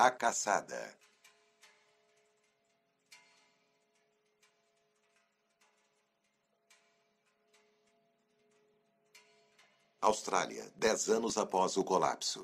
A caçada. Austrália, 10 anos após o colapso.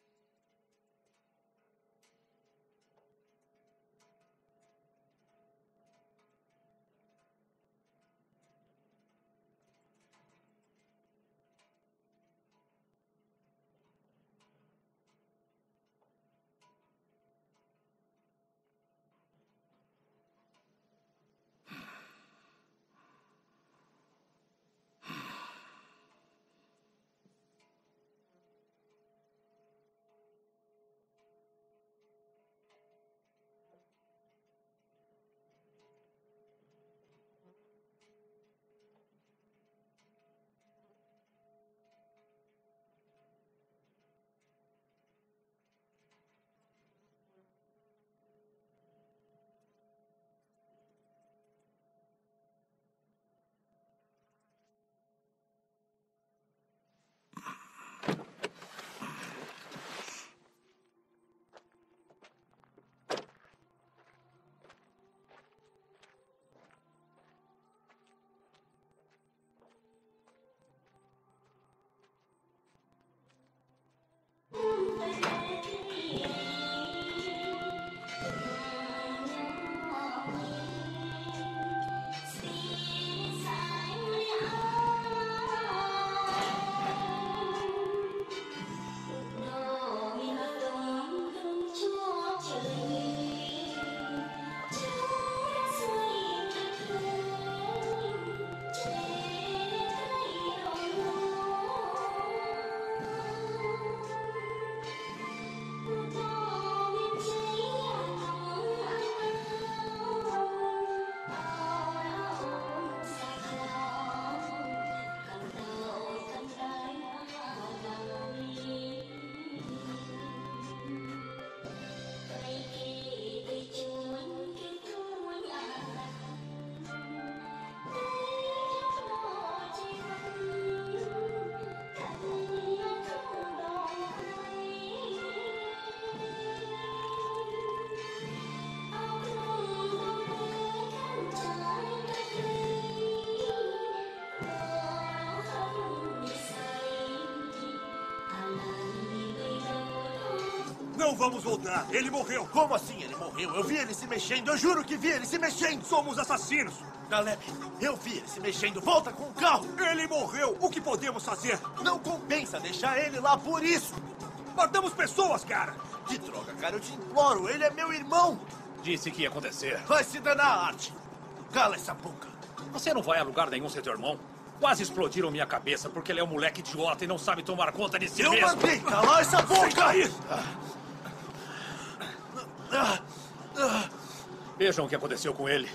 Não vamos voltar. Ele morreu. Como assim ele morreu? Eu vi ele se mexendo. Eu juro que vi ele se mexendo. Somos assassinos. Caleb, eu vi ele se mexendo. Volta com o carro. Ele morreu. O que podemos fazer? Não compensa deixar ele lá por isso. Matamos pessoas, cara. Que droga, cara. Eu te imploro. Ele é meu irmão. Disse que ia acontecer. Vai se danar, Art. Cala essa boca. Você não vai a lugar nenhum sem teu irmão? Quase explodiram minha cabeça porque ele é um moleque idiota e não sabe tomar conta de si mesmo. Eu mandei calar essa boca. Vejam o que aconteceu com ele.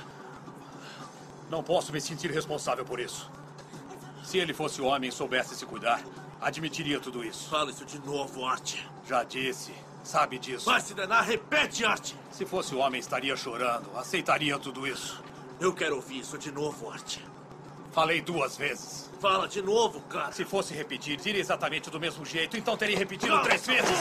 Não posso me sentir responsável por isso. Se ele fosse homem e soubesse se cuidar, admitiria tudo isso. Fala isso de novo, Art. Já disse. Sabe disso. Vai se danar, repete, Art. Se fosse homem, estaria chorando. Aceitaria tudo isso. Eu quero ouvir isso de novo, Art. Falei 2 vezes. Fala de novo, cara. Se fosse repetir, diria exatamente do mesmo jeito. Então teria repetido 3 vezes.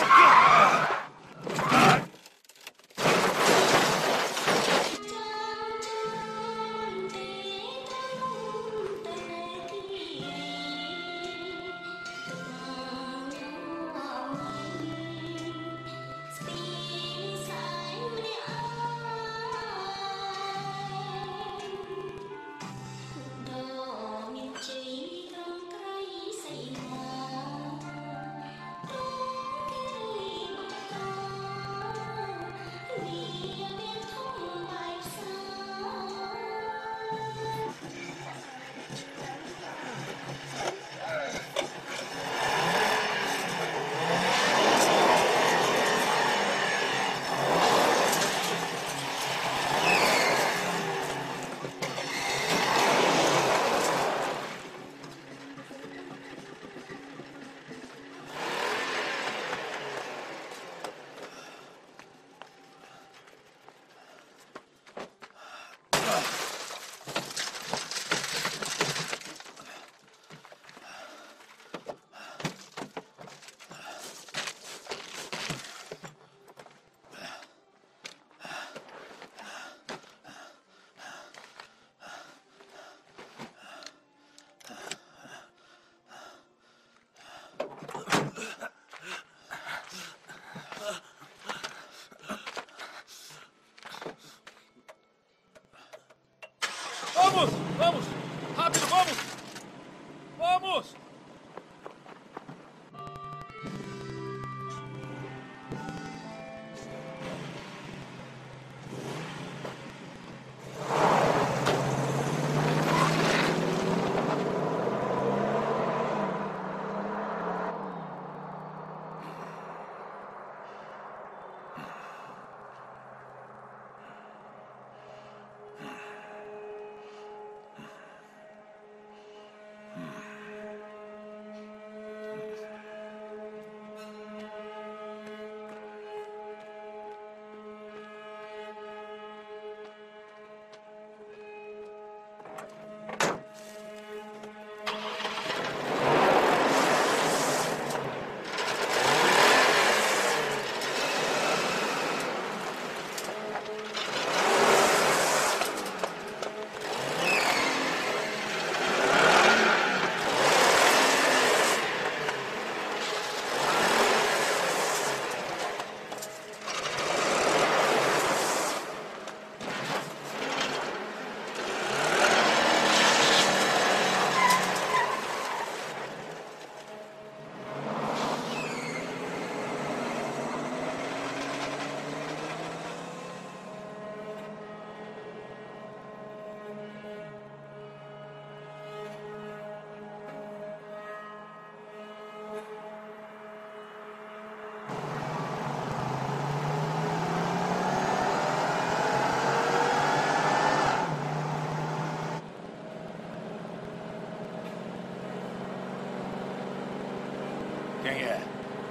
Quem é?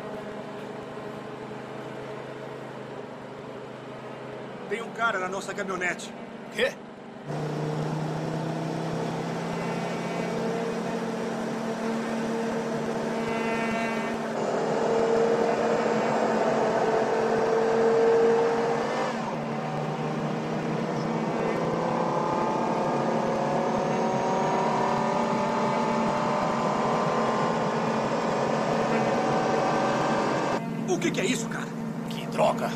Tem um cara na nossa caminhonete. Quê? O que é isso, cara? Que droga!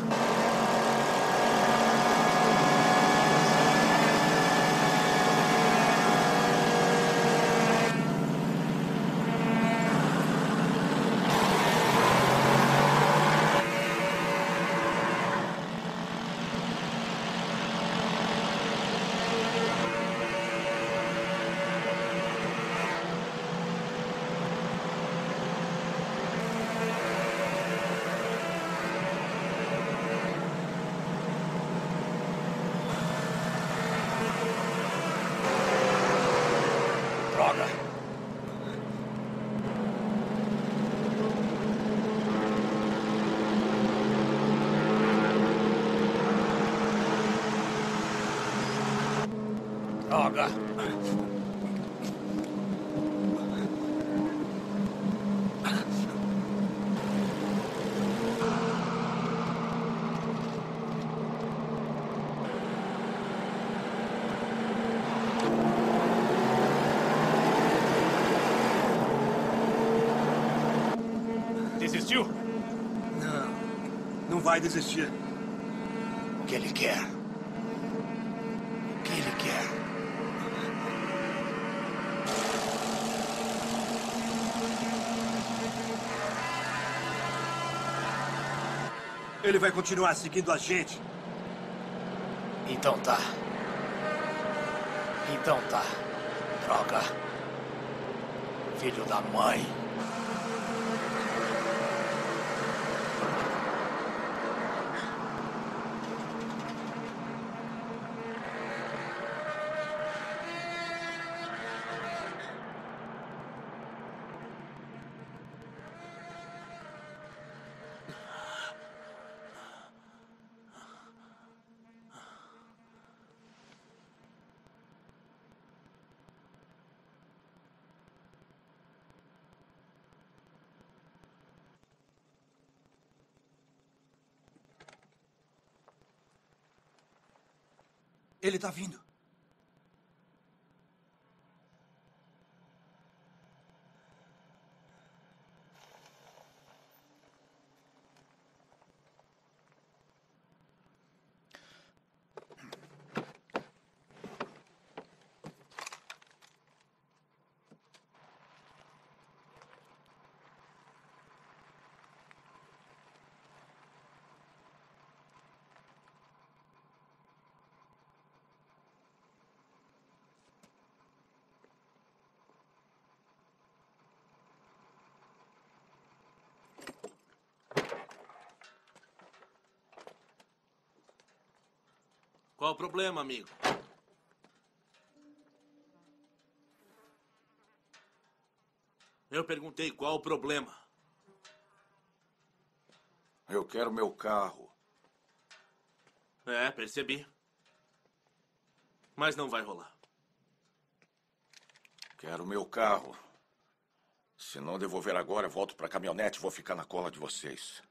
Droga! Droga! Desistiu? Não vai desistir. O que ele quer? O que ele quer? Ele vai continuar seguindo a gente. Então tá. Então tá. Droga. Filho da mãe. Ele tá vindo. Qual o problema, amigo? Eu perguntei qual o problema. Eu quero meu carro. É, percebi. Mas não vai rolar. Quero meu carro. Se não devolver agora, eu volto pra caminhonete e vou ficar na cola de vocês.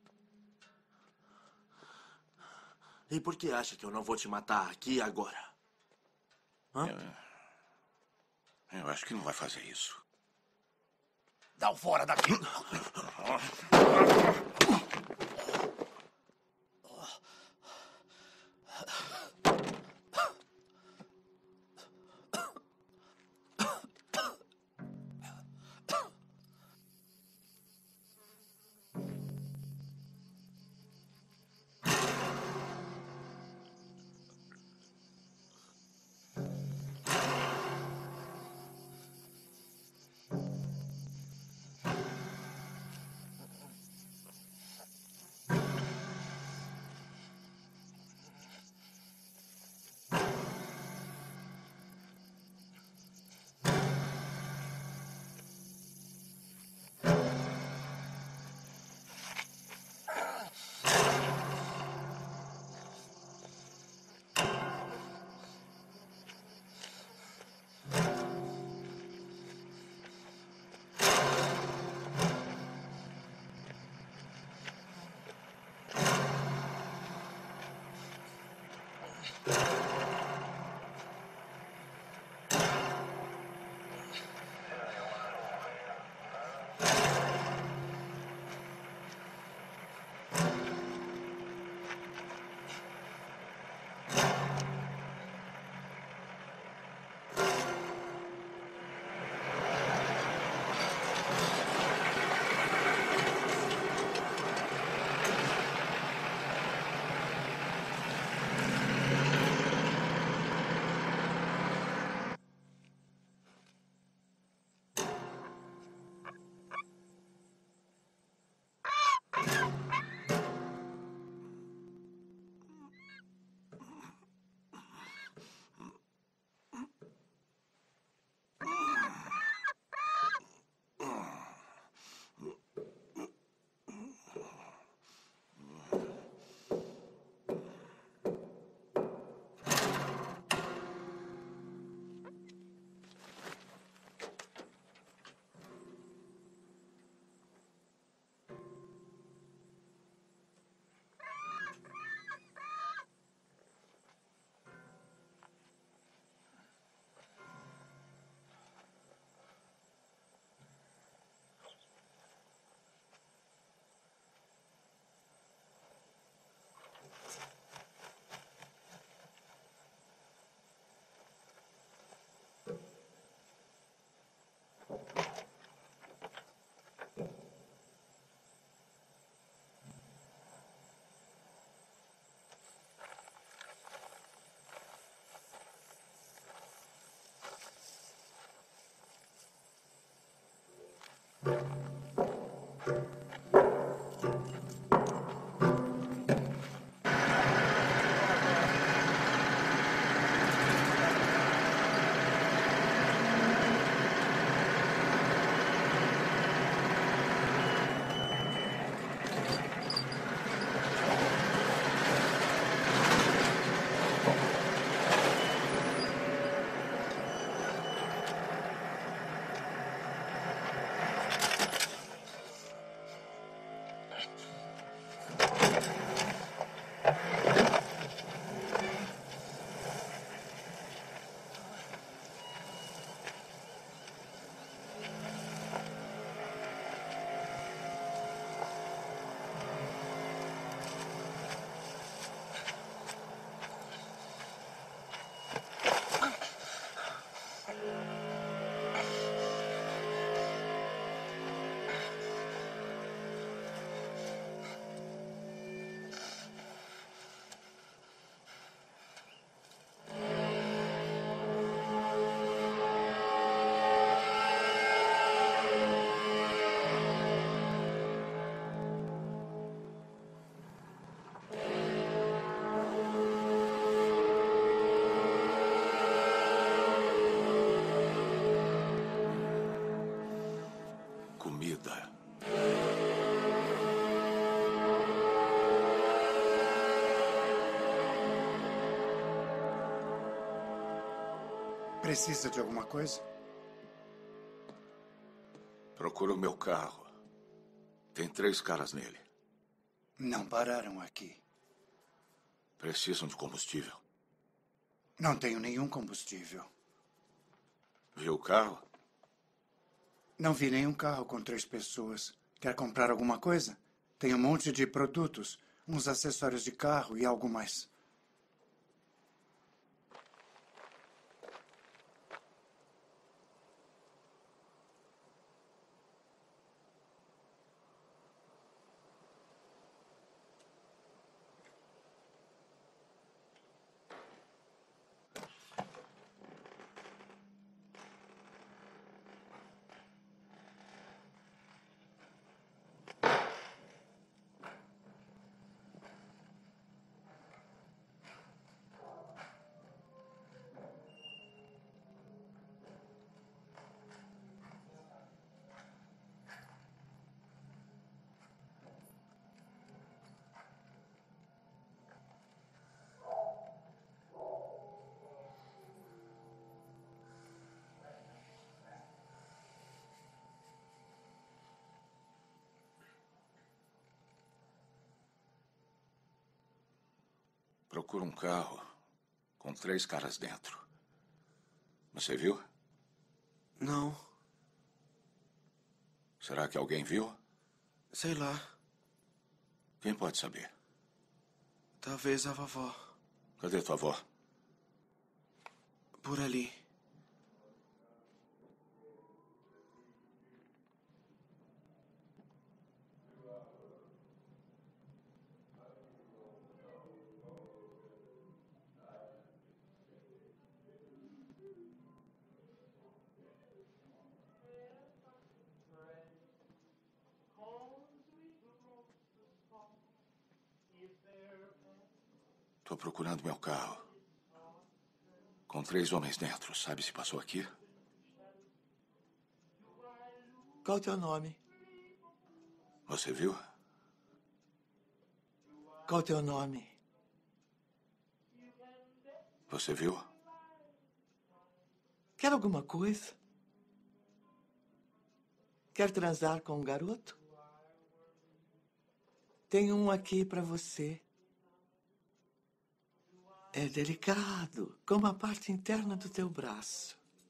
E por que acha que eu não vou te matar aqui e agora? Hã? Eu acho que não vai fazer isso. Dá o fora daqui. Comida. Precisa de alguma coisa? Procura o meu carro. Tem 3 caras nele. Não pararam aqui. Precisam de combustível. Não tenho nenhum combustível. Viu o carro? Não vi nenhum carro com 3 pessoas. Quer comprar alguma coisa? Tem um monte de produtos, uns acessórios de carro e algo mais. Procura um carro Com 3 caras dentro. Você viu? Não. Será que alguém viu? Sei lá. Quem pode saber? Talvez a vovó. Cadê tua avó? Por ali. Tô procurando meu carro. Com 3 homens dentro. Sabe se passou aqui? Qual o teu nome? Você viu? Qual o teu nome? Você viu? Quer alguma coisa? Quer transar com um garoto? Tem um aqui para você. É delicado, como a parte interna do teu braço.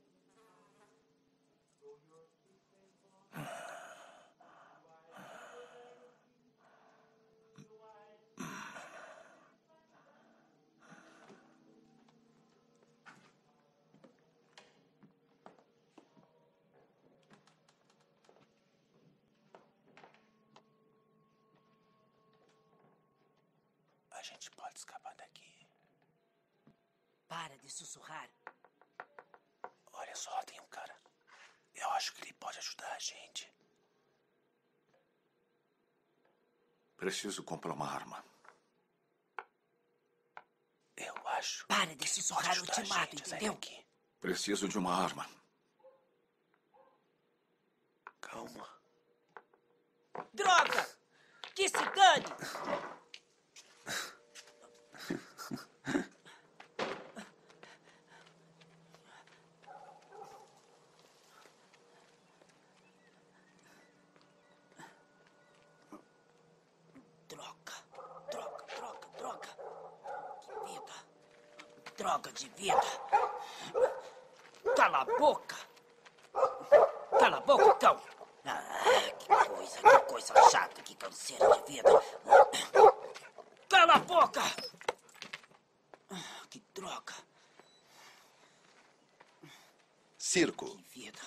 A gente pode escapar daqui. Para de sussurrar. Olha só, tem um cara. Eu acho que ele pode ajudar a gente. Preciso comprar uma arma. Eu acho. Para de que ele sussurrar, pode eu ajudar te a mato, gente a sair entendeu? daqui. Preciso de uma arma. Calma. Droga! Que se dane! Droga. Que vida. Droga de vida. Cala a boca. Cala a boca, cão. Que coisa chata, que canseira de vida. Cala a boca. Que droga. Circo. Que vida.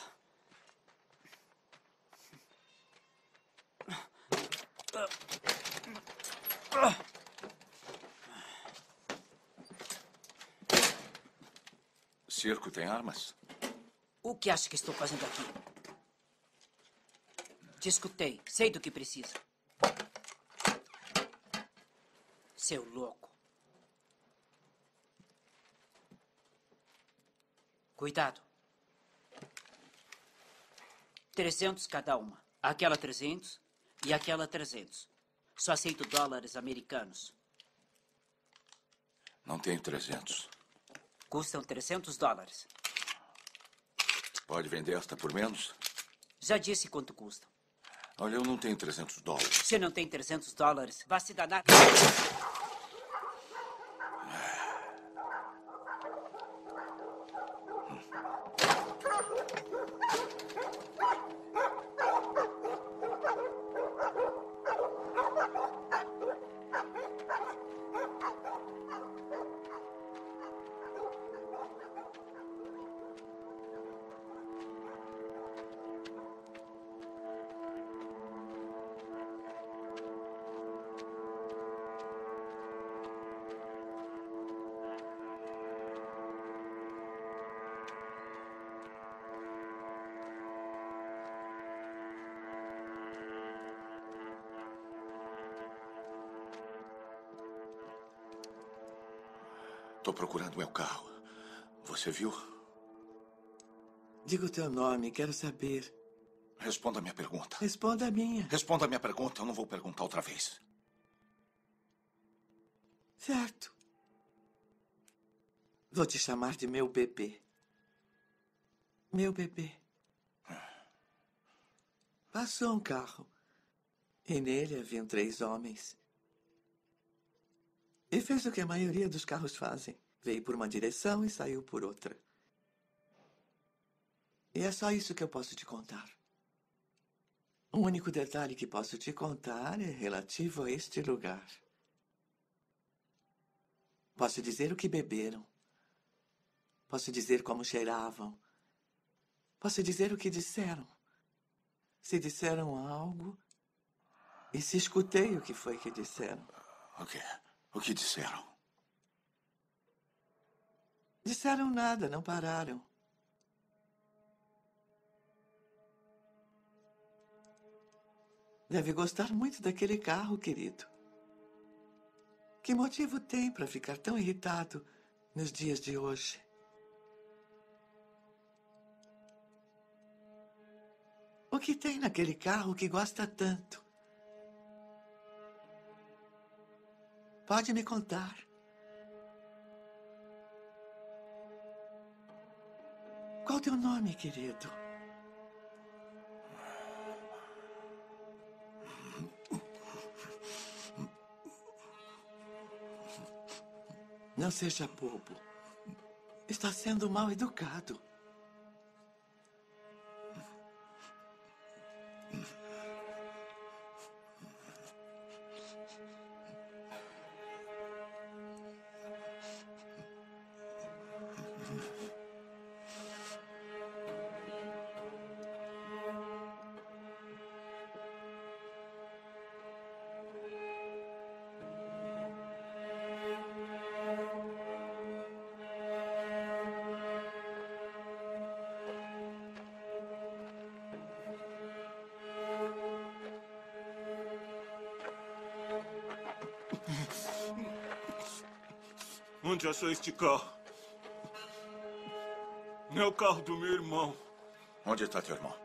Circo tem armas? O que acha que estou fazendo aqui? Te escutei. Sei do que precisa. Seu louco. Cuidado. 300 cada uma. Aquela 300 e aquela 300. Só aceito dólares americanos. Não tenho 300. Custam 300 dólares. Pode vender esta por menos? Já disse quanto custam. Olha, eu não tenho 300 dólares. Se não tem 300 dólares, vá se danar. Estou procurando meu carro. Você viu? Diga o teu nome, quero saber. Responda a minha pergunta. Responda a minha. Responda a minha pergunta, eu não vou perguntar outra vez. Certo. Vou te chamar de meu bebê. Meu bebê. Passou um carro. E nele haviam 3 homens. E fez o que a maioria dos carros fazem. Veio por uma direção e saiu por outra. E é só isso que eu posso te contar. O único detalhe que posso te contar é relativo a este lugar. Posso dizer o que beberam. Posso dizer como cheiravam. Posso dizer o que disseram. Se disseram algo e se escutei o que foi que disseram. O quê? O que disseram? Disseram nada, não pararam. Deve gostar muito daquele carro, querido. Que motivo tem para ficar tão irritado nos dias de hoje? O que tem naquele carro que gosta tanto? Pode me contar. Qual o teu nome, querido? Não seja bobo. Está sendo mal educado. Onde achou este carro? É o carro do meu irmão. Onde está teu irmão?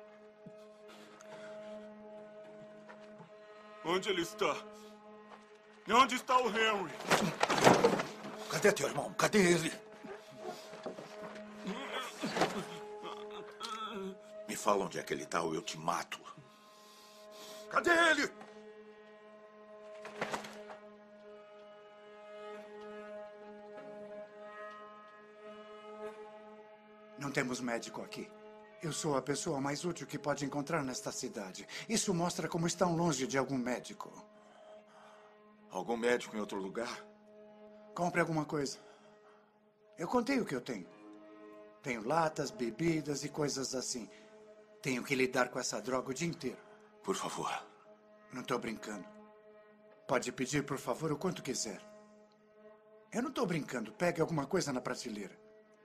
Onde ele está? Onde está o Henry? Cadê teu irmão? Cadê ele? Me fala onde é que ele está ou eu te mato. Cadê ele? Não temos médico aqui. Eu sou a pessoa mais útil que pode encontrar nesta cidade. Isso mostra como estão longe de algum médico. Algum médico em outro lugar? Compre alguma coisa. Eu contei o que eu tenho. Tenho latas, bebidas e coisas assim. Tenho que lidar com essa droga o dia inteiro. Por favor. Não estou brincando. Pode pedir, por favor, o quanto quiser. Eu não estou brincando. Pegue alguma coisa na prateleira.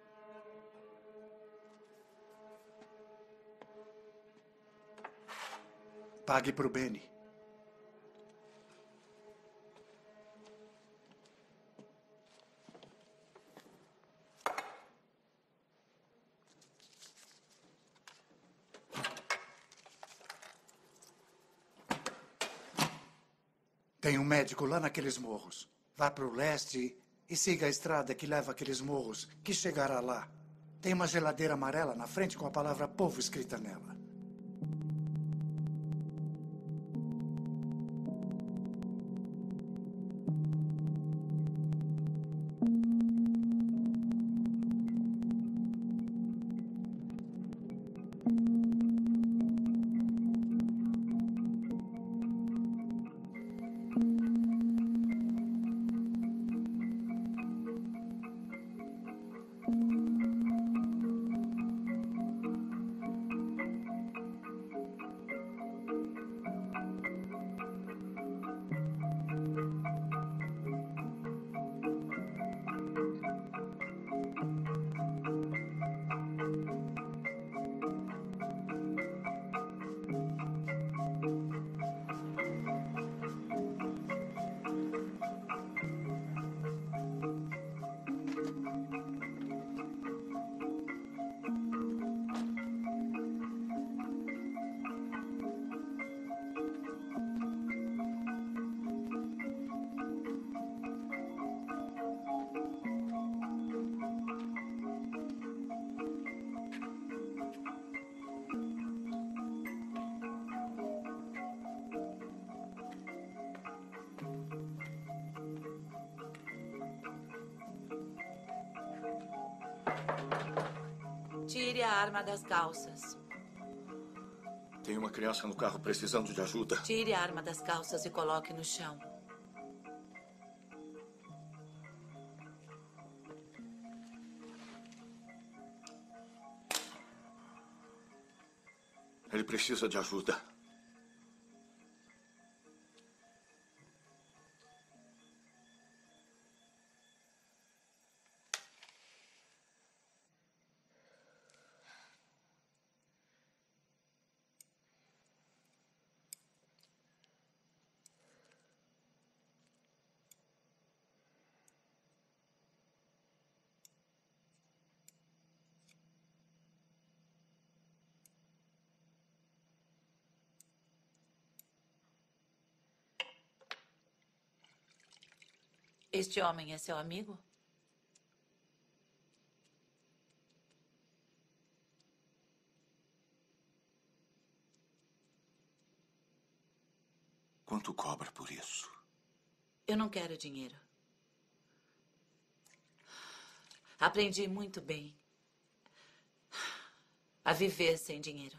Pague para o Benny. Tem um médico lá naqueles morros. Vá para o leste e siga a estrada que leva àqueles morros, que chegará lá. Tem uma geladeira amarela na frente com a palavra povo escrita nela. Tire a arma das calças. Tem uma criança no carro precisando de ajuda. Tire a arma das calças e coloque no chão. Ele precisa de ajuda. Este homem é seu amigo? Quanto cobra por isso? Eu não quero dinheiro. Aprendi muito bem a viver sem dinheiro.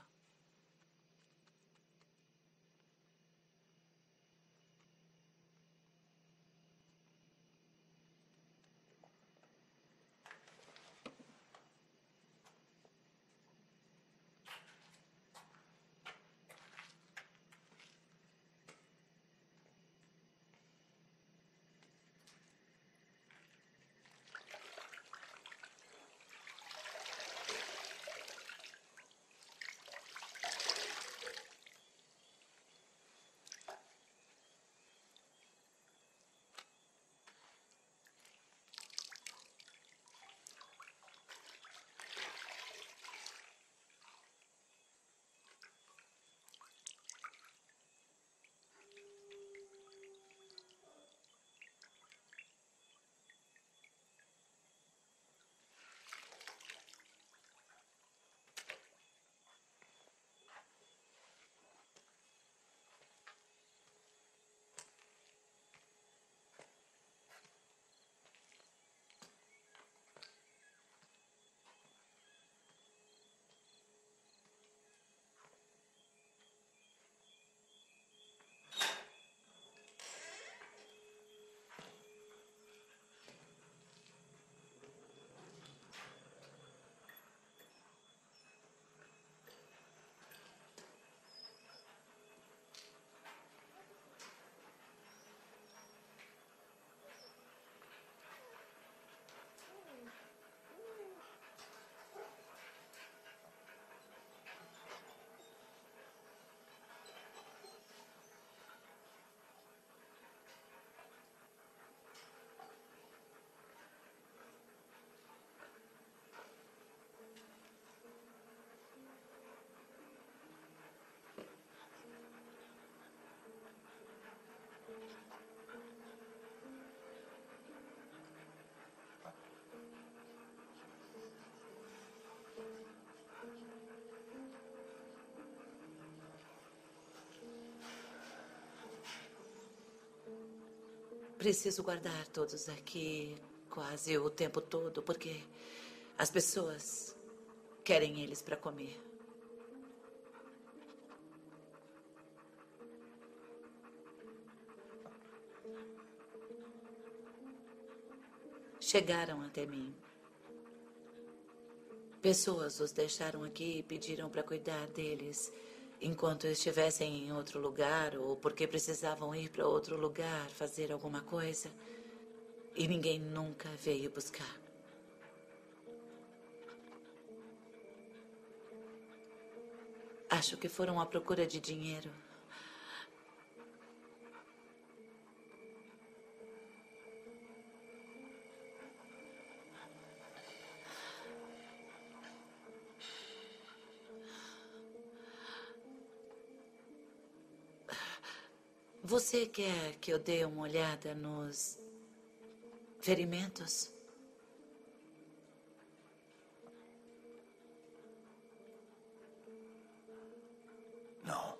Preciso guardar todos aqui quase o tempo todo, porque as pessoas querem eles para comer. Chegaram até mim. Pessoas os deixaram aqui e pediram para cuidar deles enquanto estivessem em outro lugar ou porque precisavam ir para outro lugar fazer alguma coisa. E ninguém nunca veio buscar. Acho que foram à procura de dinheiro. Você quer que eu dê uma olhada nos ferimentos? Não.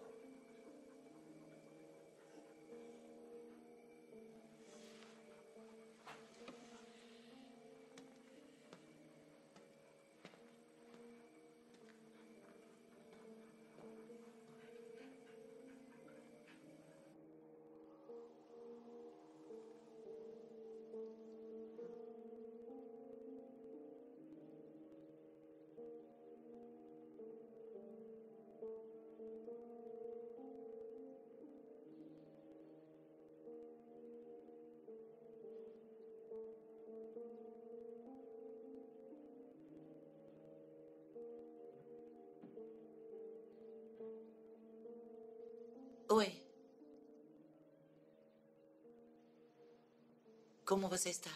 Como você está?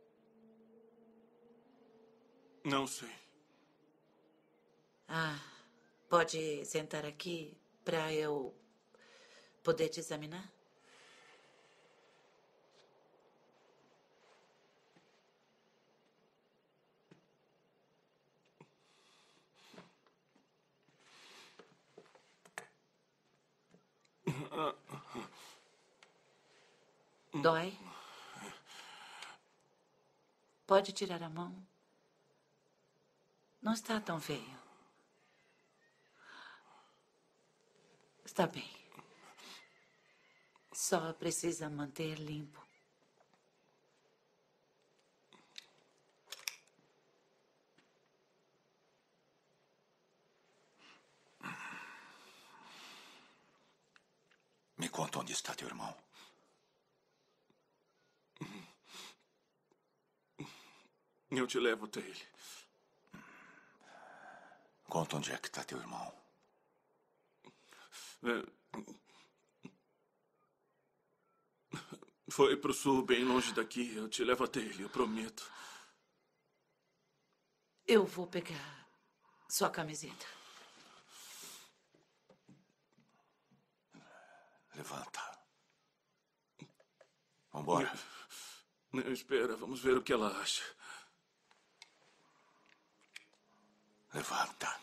Não sei. Pode sentar aqui para eu poder te examinar? Dói? Pode tirar a mão. Não está tão feio. Está bem. Só precisa manter limpo. Me conta onde está teu irmão. Eu te levo até ele. Conta onde é que está teu irmão. Foi pro sul, bem longe daqui. Eu te levo até ele, eu prometo. Eu vou pegar sua camiseta. Levanta. Vambora. Não, espera, vamos ver o que ela acha. Levanta.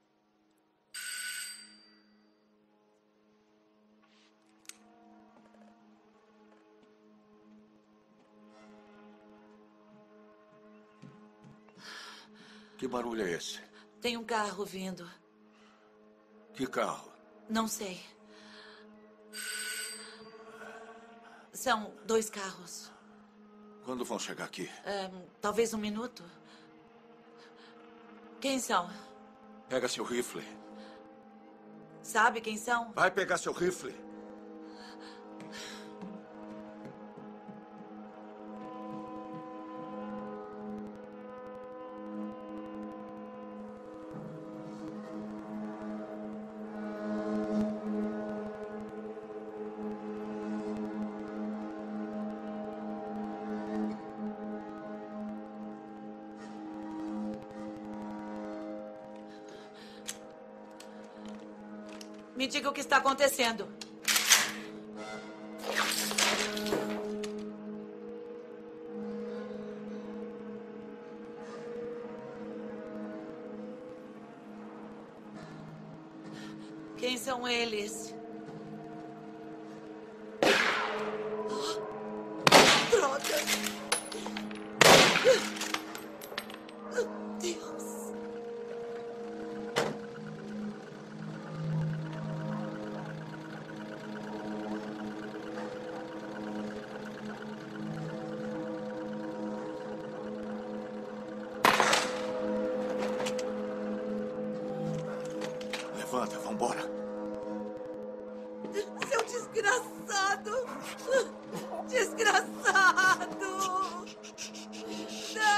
Que barulho é esse? Tem um carro vindo. Que carro? Não sei. São 2 carros. Quando vão chegar aqui? Talvez 1 minuto. Quem são? Pega seu rifle. Sabe quem são? Vai pegar seu rifle. Me diga o que está acontecendo. Quem são eles? Droga! Deus! Levanta, vambora. Seu desgraçado! Desgraçado! Não!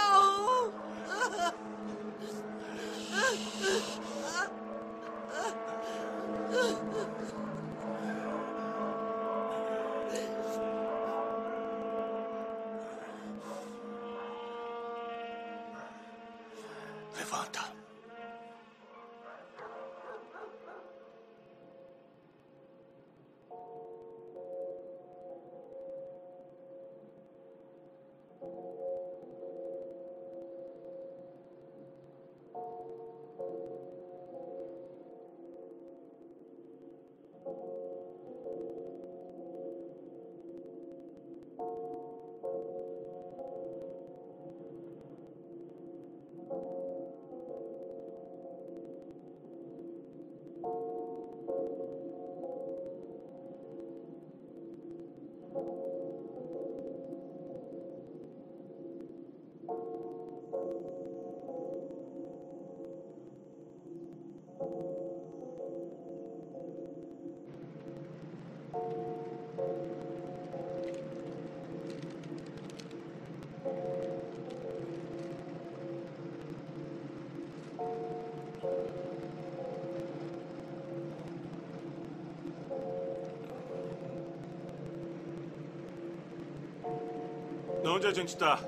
Onde a gente tá?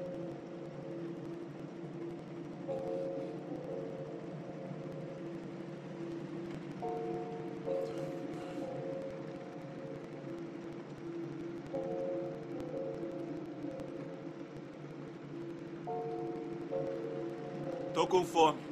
Tô com fome.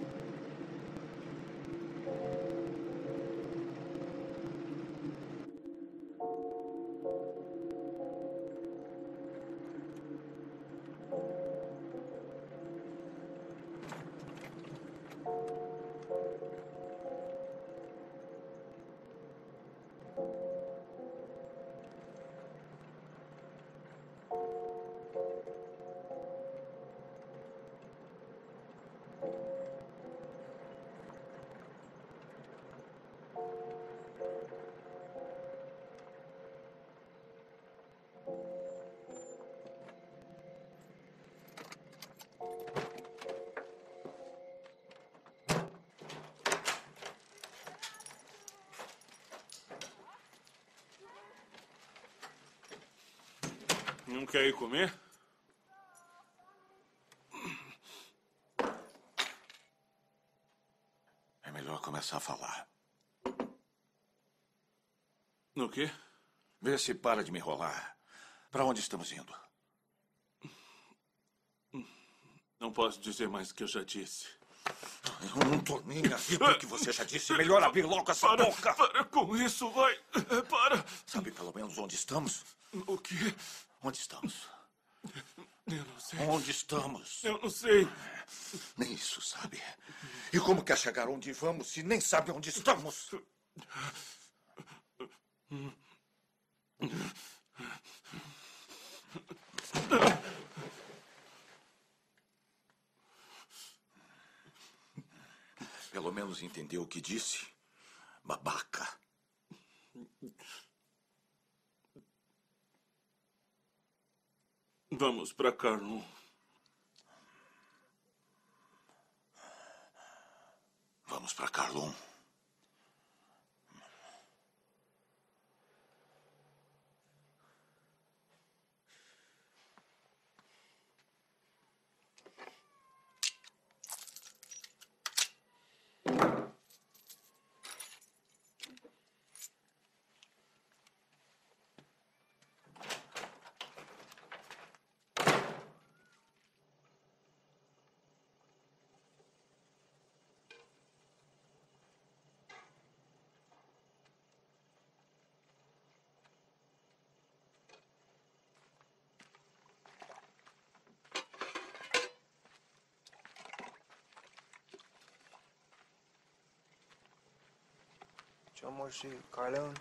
Não quer ir comer? É melhor começar a falar. No quê? Vê se para de me enrolar. Para onde estamos indo? Não posso dizer mais do que eu já disse. Eu não tô nem aí pro que você já disse. Melhor abrir logo essa boca. Para com isso, vai. Para. Sabe pelo menos onde estamos? O quê? Onde estamos? Eu não sei. Onde estamos? Eu não sei. Nem isso sabe. E como quer chegar onde vamos se nem sabe onde estamos? Pelo menos entendeu o que disse? Babaca. Vamos para Carlum. Vamos para Carlum. 周末去 Carlon。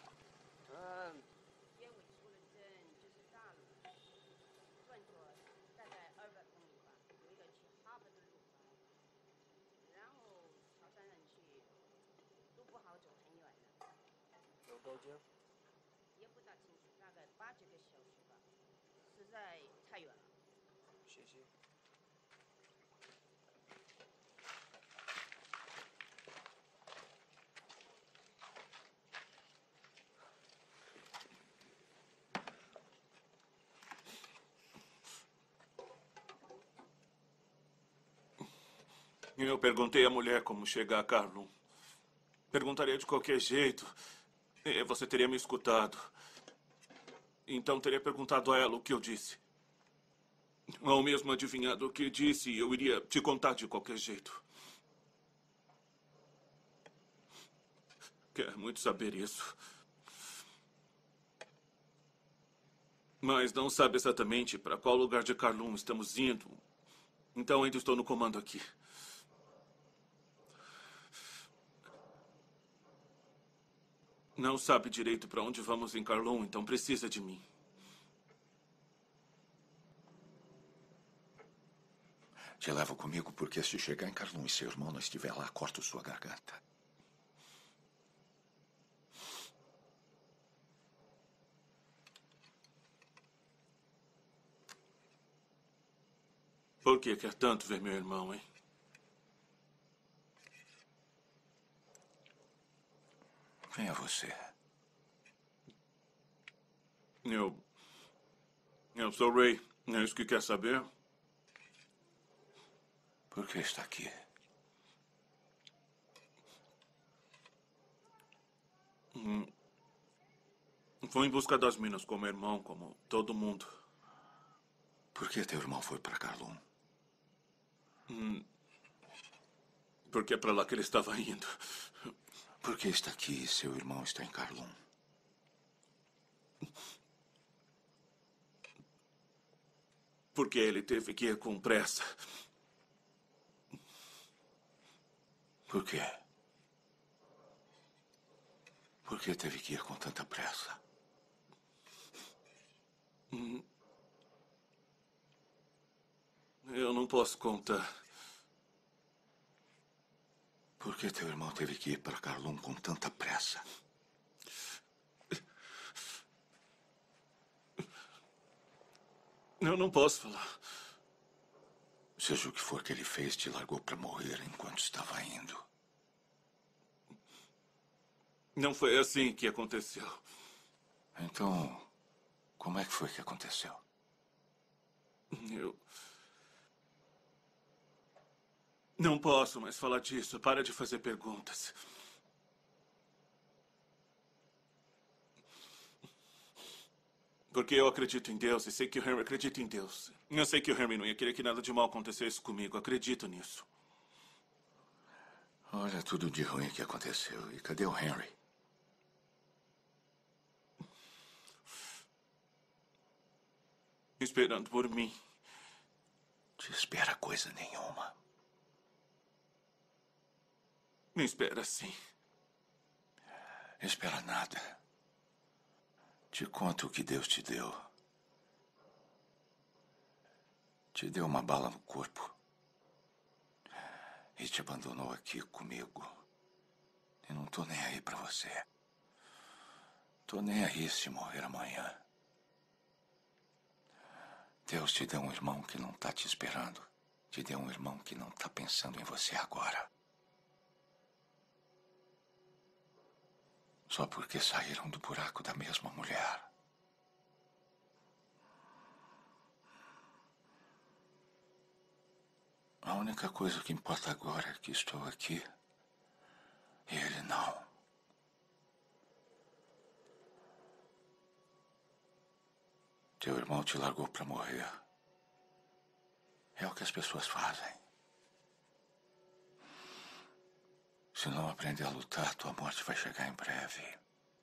边尾出了镇就是大路，转左大概200公里吧，有一个去哈佛的路吧，然后朝山上去，路不好走，很远的。 有多久？ 也不大清楚，大概8、9个小时吧，实在太远了。 谢谢。 Eu perguntei à mulher como chegar a Carlum. Perguntaria de qualquer jeito. E você teria me escutado. Então teria perguntado a ela o que eu disse. Ou mesmo adivinhado o que disse, eu iria te contar de qualquer jeito. Quer muito saber isso. Mas não sabe exatamente para qual lugar de Carlum estamos indo. Então ainda estou no comando aqui. Não sabe direito para onde vamos em Carlum, então precisa de mim. Te levo comigo porque se chegar em Carlum e seu irmão não estiver lá, corto sua garganta. Por que quer tanto ver meu irmão, hein? Quem é você? Eu sou Ray. É isso que quer saber? Por que está aqui? Fui em busca das minas como irmão, como todo mundo. Por que teu irmão foi para Carlum? Porque é para lá que ele estava indo. Por que está aqui e seu irmão está em Carlum? Porque ele teve que ir com pressa. Por quê? Por que teve que ir com tanta pressa? Eu não posso contar. Por que teu irmão teve que ir para Carlum com tanta pressa? Eu não posso falar. Seja o que for que ele fez, te largou para morrer enquanto estava indo. Não foi assim que aconteceu. Então, como é que foi que aconteceu? Eu não posso mais falar disso. Para de fazer perguntas. Porque eu acredito em Deus e sei que o Henry acredita em Deus. Eu sei que o Henry não ia querer que nada de mal acontecesse comigo. Acredito nisso. Olha tudo de ruim que aconteceu. E cadê o Henry? Esperando por mim. Te espera coisa nenhuma. Me espera sim. Espera nada. Te conto o que Deus te deu. Te deu uma bala no corpo. E te abandonou aqui comigo. E não tô nem aí pra você. Tô nem aí se morrer amanhã. Deus te deu um irmão que não tá te esperando. Te deu um irmão que não tá pensando em você agora. Só porque saíram do buraco da mesma mulher. A única coisa que importa agora é que estou aqui. E ele não. Teu irmão te largou para morrer. É o que as pessoas fazem. Se não aprender a lutar, tua morte vai chegar em breve.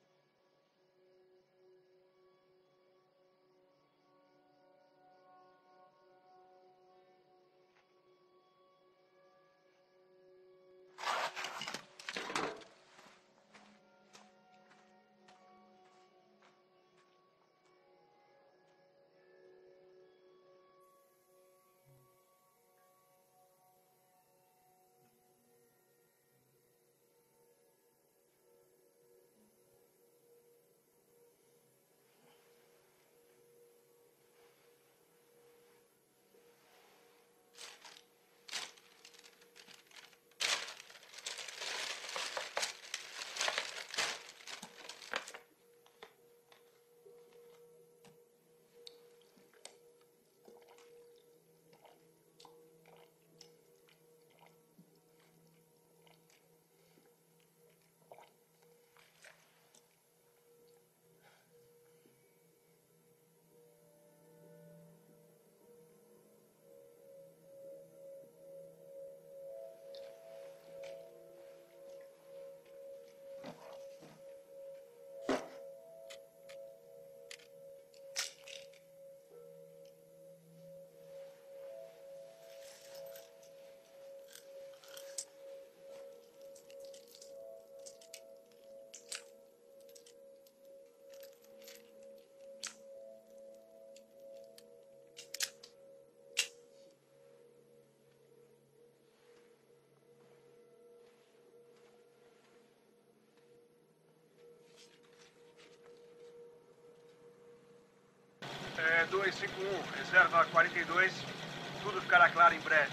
É 251, reserva 42. Tudo ficará claro em breve.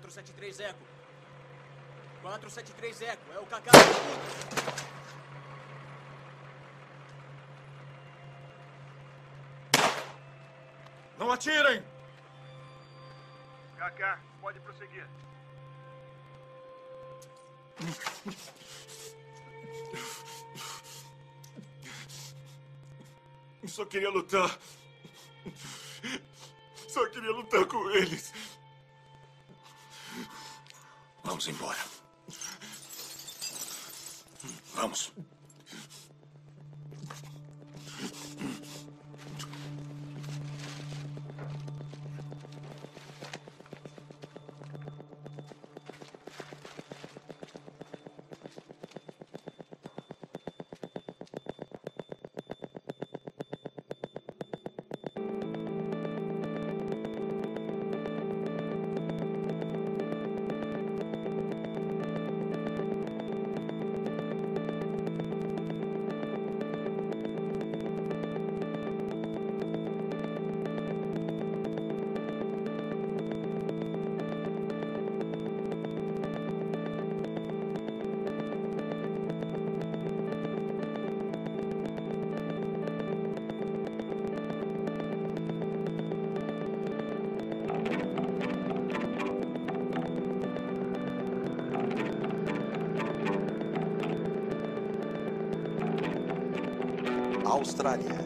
473 Eco. 473 Eco, é o Kaká. Não atirem! Kaká, pode prosseguir. Eu só queria lutar. Só queria lutar com eles. Vamos embora. Vamos. Austrália.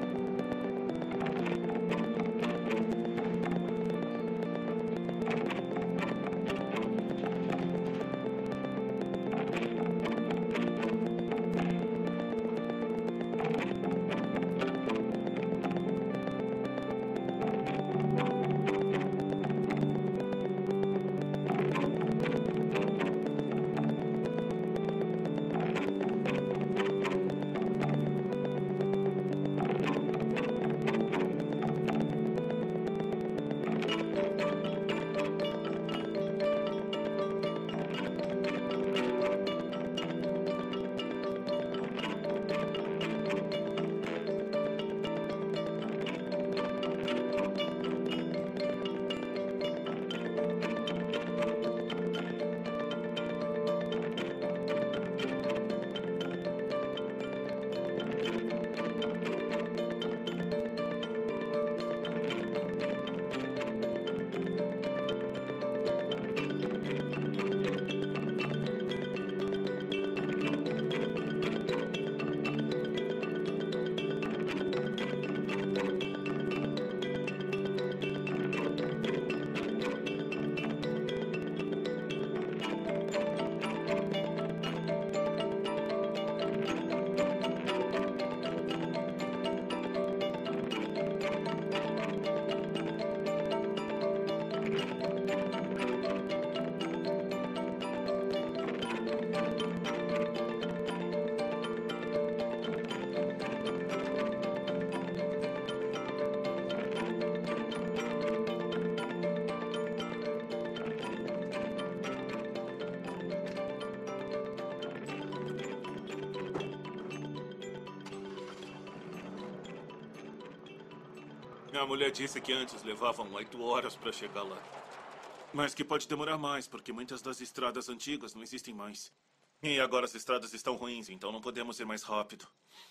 A mulher disse que antes levavam 8 horas para chegar lá. Mas que pode demorar mais, porque muitas das estradas antigas não existem mais. E agora as estradas estão ruins, então não podemos ir mais rápido.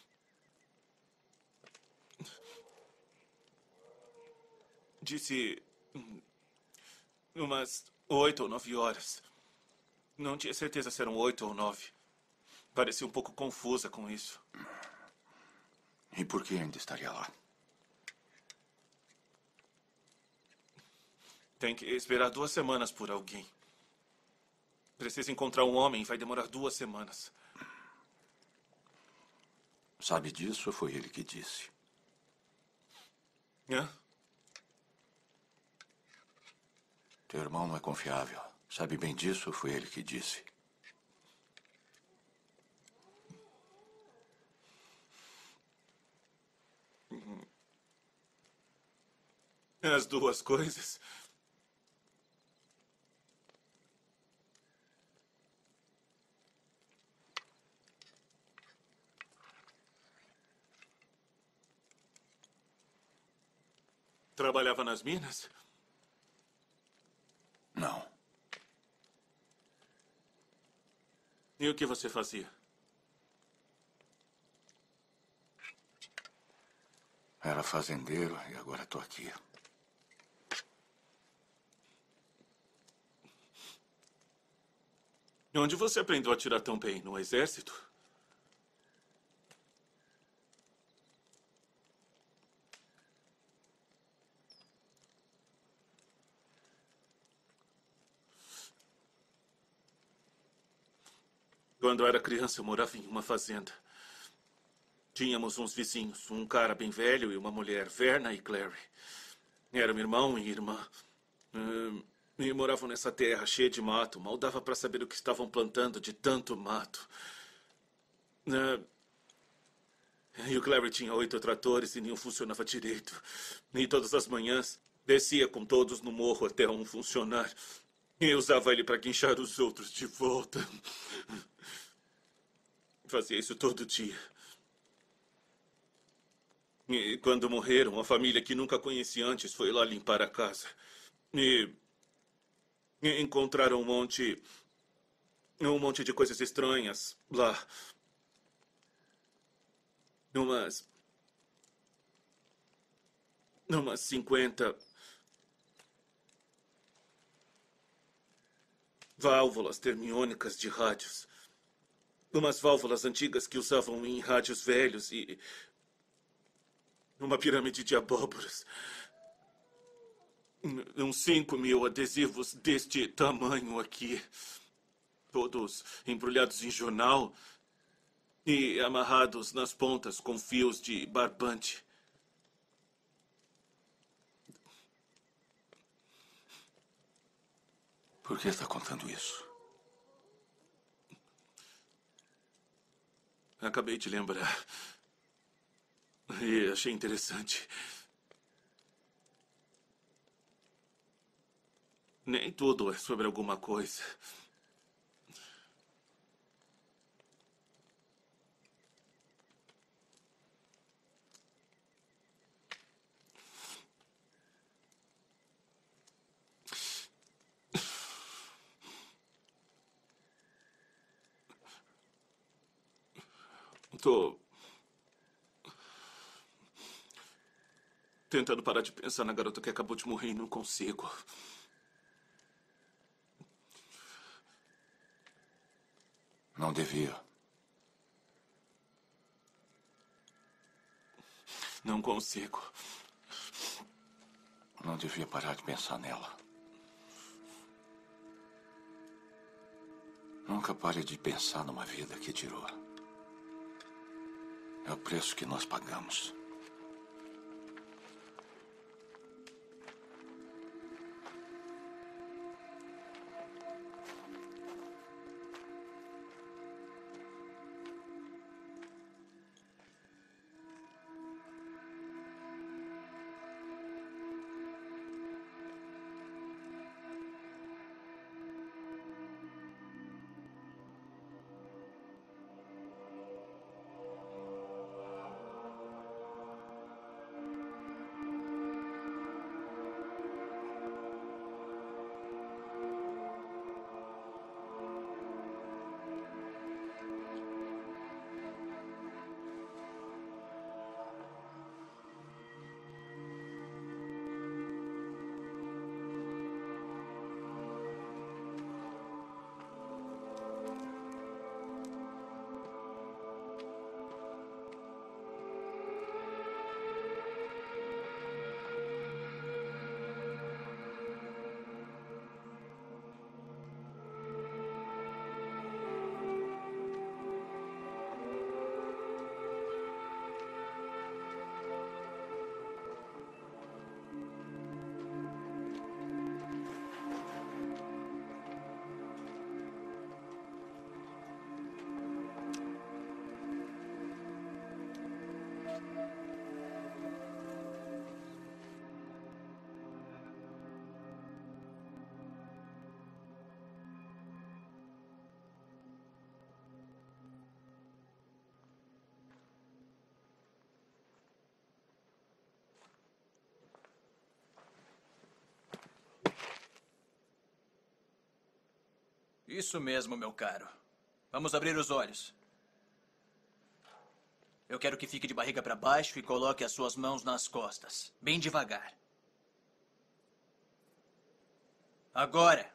Disse umas 8 ou 9 horas. Não tinha certeza se eram 8 ou 9. Parecia um pouco confusa com isso. E por que ainda estaria lá? Tem que esperar 2 semanas por alguém. Precisa encontrar um homem e vai demorar 2 semanas. Sabe disso ou foi ele que disse? Hã? Teu irmão não é confiável. Sabe bem disso ou foi ele que disse? As duas coisas. Trabalhava nas minas? Não. E o que você fazia? Era fazendeiro e agora estou aqui. Onde você aprendeu a atirar tão bem? No exército? Quando eu era criança, eu morava em uma fazenda. Tínhamos uns vizinhos, um cara bem velho e uma mulher, Verna e Clary. Eram irmão e irmã. E moravam nessa terra cheia de mato. Mal dava para saber o que estavam plantando de tanto mato. E o Clary tinha 8 tratores e nenhum funcionava direito. E todas as manhãs descia com todos no morro até um funcionar. E usava ele para guinchar os outros de volta. Fazia isso todo dia. E quando morreram, a família que nunca conheci antes foi lá limpar a casa. E encontraram um monte de coisas estranhas lá. Umas 50 válvulas termiônicas de rádios. Umas válvulas antigas que usavam em rádios velhos e uma pirâmide de abóboras. Uns 5.000 adesivos deste tamanho aqui. Todos embrulhados em jornal e amarrados nas pontas com fios de barbante. Por que está contando isso? Acabei de lembrar. E achei interessante. Nem tudo é sobre alguma coisa. Tô tentando parar de pensar na garota que acabou de morrer e não consigo. Não devia. Não consigo. Não devia parar de pensar nela. Nunca pare de pensar numa vida que tirou. É o preço que nós pagamos. Isso mesmo, meu caro. Vamos abrir os olhos. Eu quero que fique de barriga para baixo e coloque as suas mãos nas costas. Bem devagar. Agora.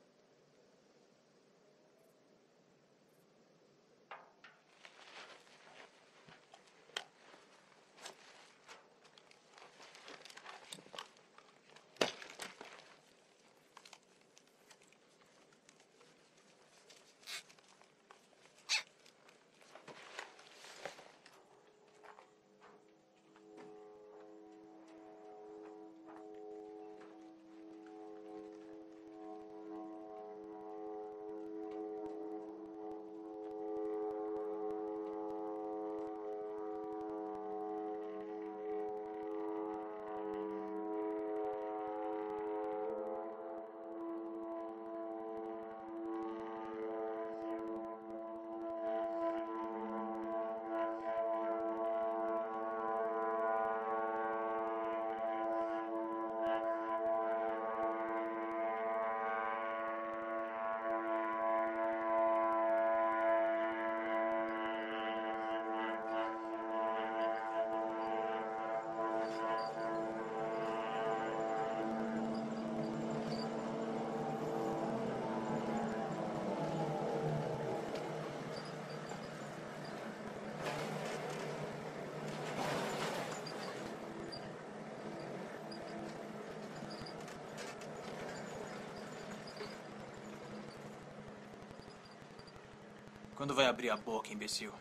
Quando vai abrir a boca, imbecil?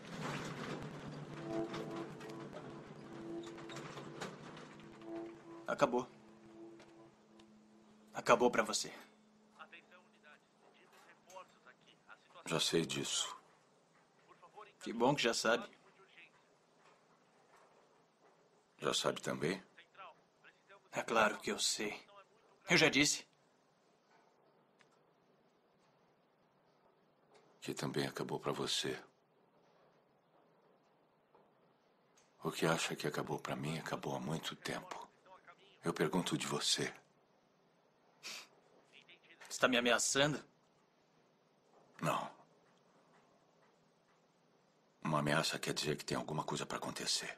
Acabou. Acabou pra você. Já sei disso. Que bom que já sabe. Já sabe também? É claro que eu sei. Eu já disse. Que também acabou pra você. O que acha que acabou pra mim acabou há muito tempo. Eu pergunto de você. Está me ameaçando? Não. Uma ameaça quer dizer que tem alguma coisa pra acontecer.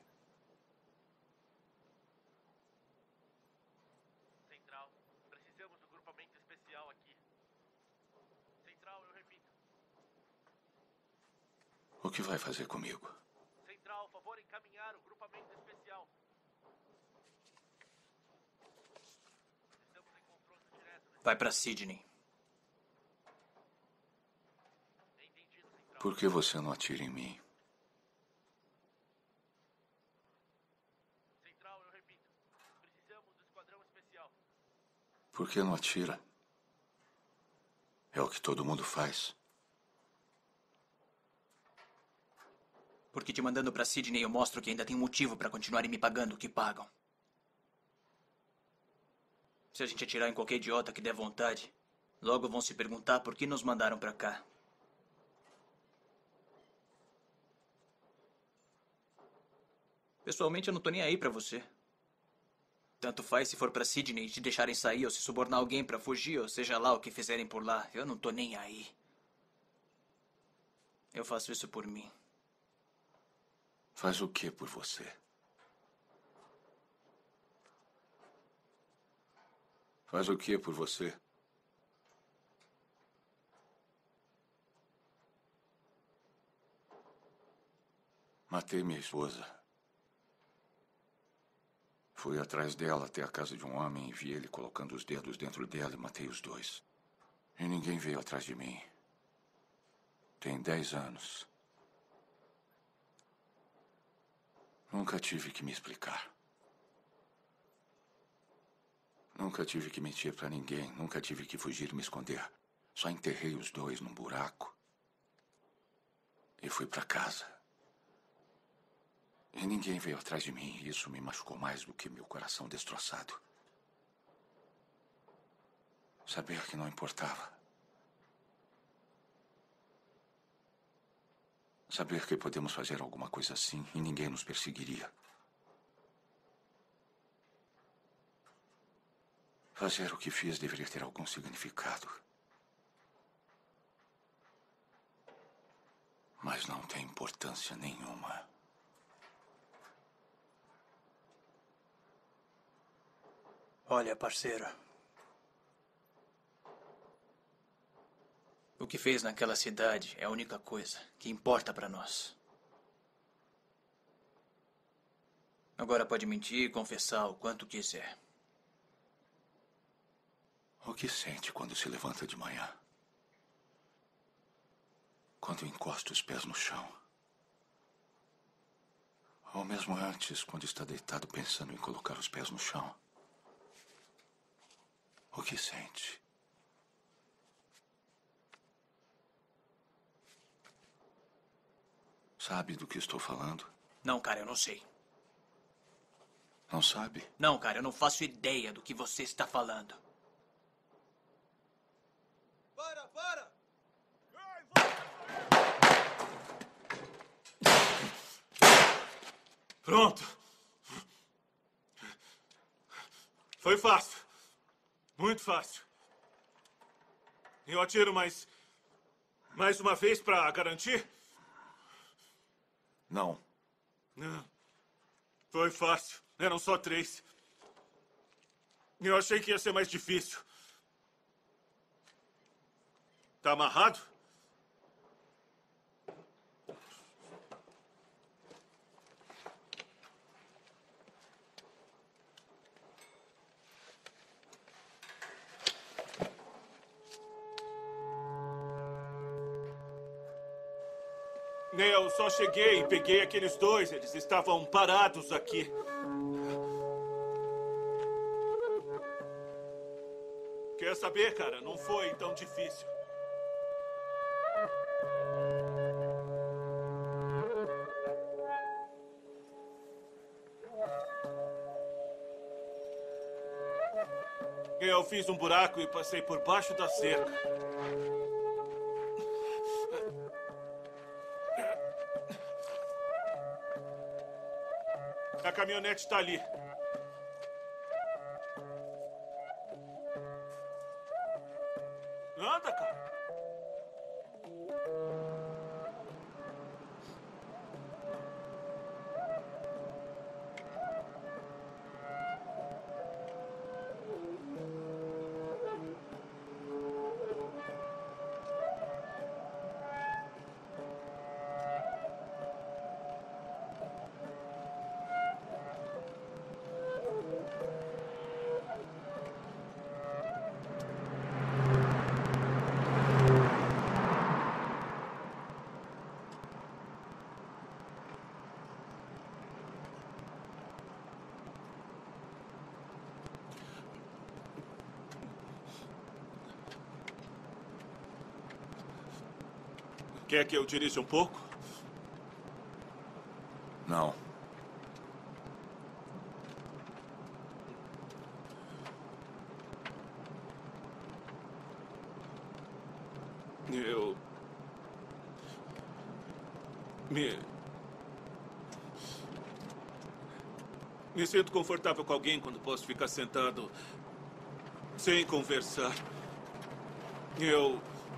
Central, precisamos do grupamento especial aqui. Central, eu repito. O que vai fazer comigo? Central, favor encaminhar o grupamento especial. Estamos em confronto direto. Vai pra Sydney. Por que você não atira em mim? Central, eu repito. Precisamos do esquadrão especial. Por que não atira? É o que todo mundo faz. Porque te mandando pra Sydney eu mostro que ainda tem motivo pra continuarem me pagando o que pagam. Se a gente atirar em qualquer idiota que der vontade, logo vão se perguntar por que nos mandaram pra cá. Pessoalmente, eu não tô nem aí pra você. Tanto faz se for pra Sydney e te deixarem sair ou se subornar alguém pra fugir, ou seja lá o que fizerem por lá. Eu não tô nem aí. Eu faço isso por mim. Faz o que por você? Faz o que por você? Matei minha esposa. Fui atrás dela até a casa de um homem e vi ele colocando os dedos dentro dela e matei os dois. E ninguém veio atrás de mim. Tem 10 anos. Nunca tive que me explicar. Nunca tive que mentir pra ninguém. Nunca tive que fugir e me esconder. Só enterrei os dois num buraco. E fui pra casa. E ninguém veio atrás de mim. E isso me machucou mais do que meu coração destroçado. Saber que não importava. Saber que podemos fazer alguma coisa assim e ninguém nos perseguiria. Fazer o que fiz deveria ter algum significado. Mas não tem importância nenhuma. Olha, parceiro. O que fez naquela cidade é a única coisa que importa pra nós. Agora pode mentir e confessar o quanto quiser. O que sente quando se levanta de manhã? Quando encosta os pés no chão? Ou mesmo antes, quando está deitado pensando em colocar os pés no chão? O que sente? Sabe do que estou falando? Não, cara, eu não sei. Não sabe? Não, cara, eu não faço ideia do que você está falando. Para! Pronto. Foi fácil. Muito fácil. Eu atiro mais uma vez para garantir? Não. Não. Foi fácil. Eram só 3. Eu achei que ia ser mais difícil. Tá amarrado? Eu só cheguei e peguei aqueles 2. Eles estavam parados aqui. Quer saber, cara? Não foi tão difícil. Eu fiz um buraco e passei por baixo da cerca. A caminhonete está ali. Anda, cara. Quer que eu dirija um pouco? Não. Eu... Me sinto confortável com alguém quando posso ficar sentado sem conversar. Eu...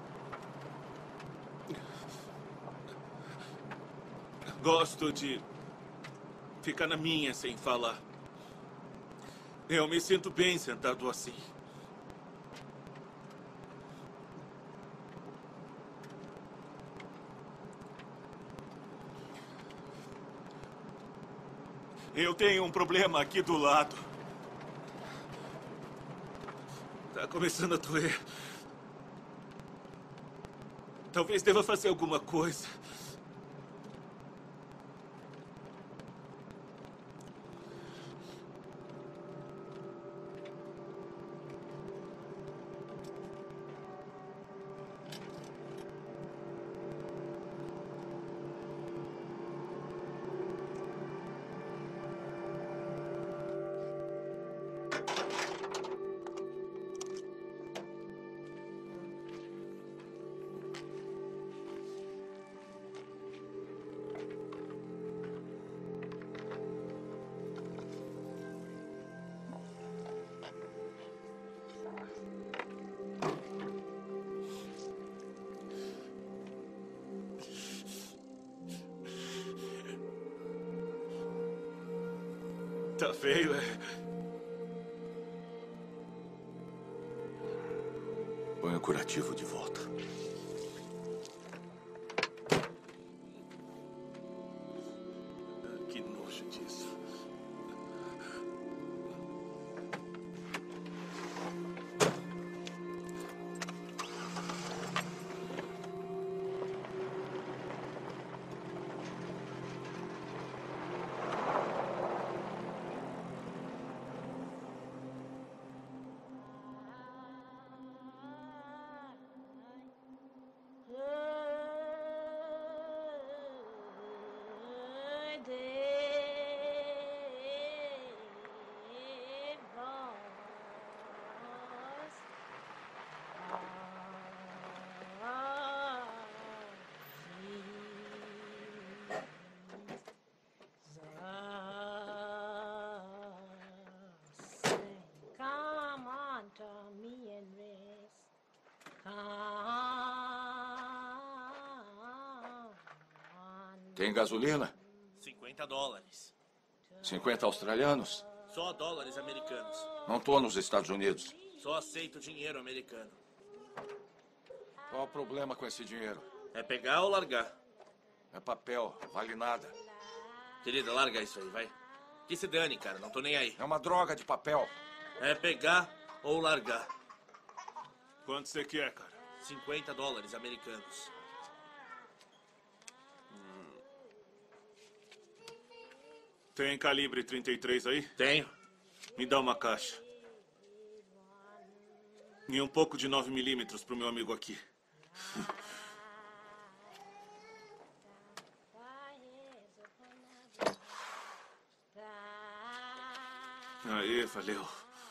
gosto de ficar na minha sem falar. Eu me sinto bem sentado assim. Eu tenho um problema aqui do lado. Tá começando a doer. Talvez deva fazer alguma coisa. Tá feio, é? Põe o curativo de volta. Que nojo disso. Come on, Tommy and rest. Tem gasolina? $50. 50 australianos? Só dólares americanos. Não tô nos Estados Unidos. Só aceito dinheiro americano. Qual o problema com esse dinheiro? É pegar ou largar? É papel, vale nada. Querida, larga isso aí, vai. Que se dane, cara, não tô nem aí. É uma droga de papel. É pegar ou largar. Quanto você quer, cara? $50 americanos. Tem calibre 33 aí? Tenho. Me dá uma caixa. E um pouco de 9mm pro meu amigo aqui. Aê, valeu.